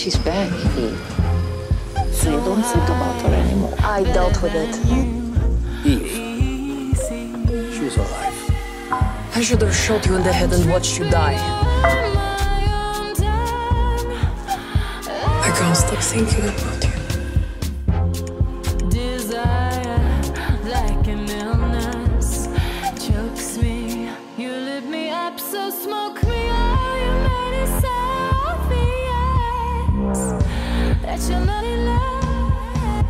She's back. Eve. So you don't think about her anymore. I dealt with it. Eve. She was alive. I should have shot you in the head and watched you die. I can't stop thinking about you. Like an illness chokes me. You lit me up, so smoke me out. You made it so obvious that you're not in love.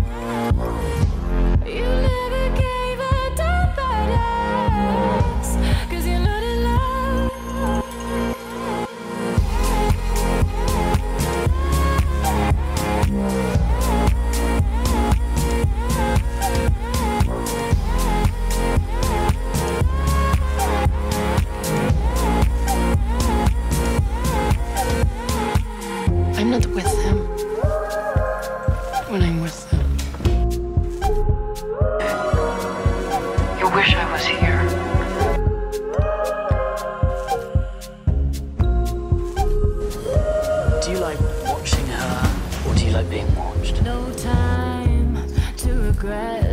You never gave a damn about us, 'cause you're not in love. I'm not with them when I'm with them. You wish I was here. Do you like watching her, or do you like being watched? No time to regret.